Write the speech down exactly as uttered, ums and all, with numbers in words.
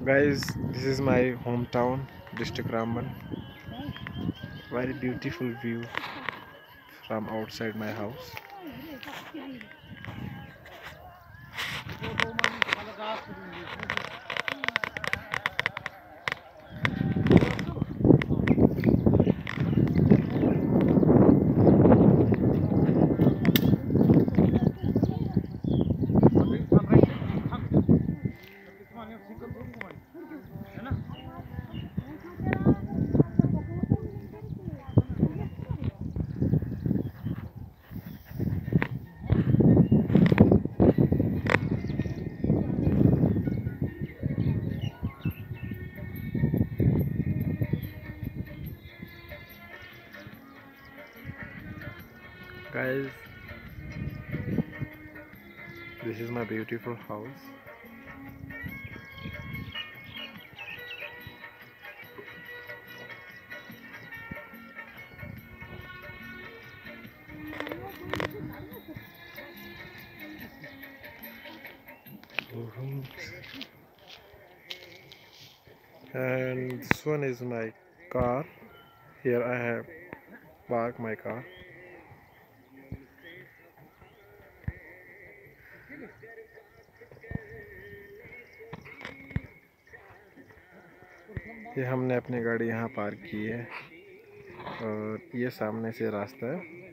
Guys, this is my hometown, district Ramban. Very beautiful view from outside my house. Guys, this is my beautiful house. And this one is my car. Here I have parked my car. ये हमने अपनी गाड़ी यहाँ park की है और ये सामने से रास्ता है।